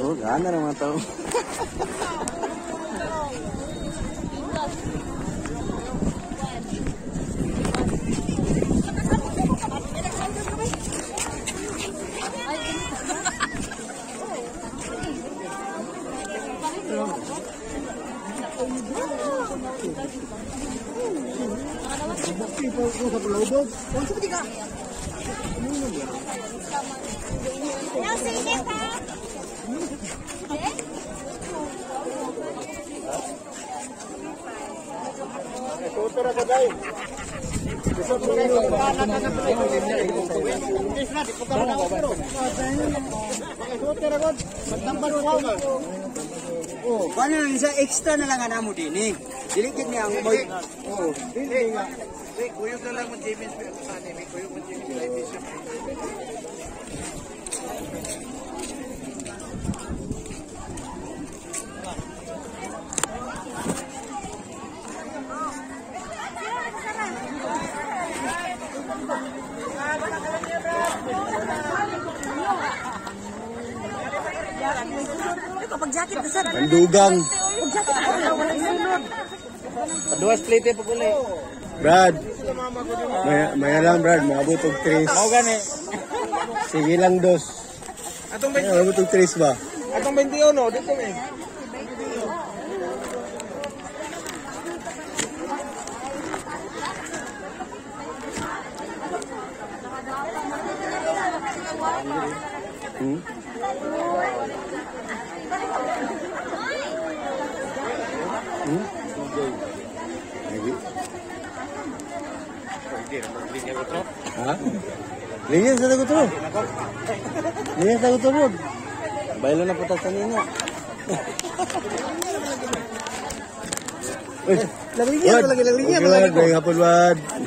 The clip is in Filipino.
Oh, gana naman tao. Oh, paano lang isa extra na lang nga namo din eh. Dilikit niya ang moy. Oh, dili nga. Kuyog na lang mo James ano may kuyog mo James live siya. Pandugang. Dua split pa kulay. Brad. May lang Brad, maabot og 3. Mao gani. Sige lang dos. Atong Maabot og 3 ba? atong 21 dito eh. Hmm? Hmm? Ha? Linya sa tagot ro. Linya sa tagot ro. Baylo na putas sa nino. Laglinya lagi. Okay, hapon Wad.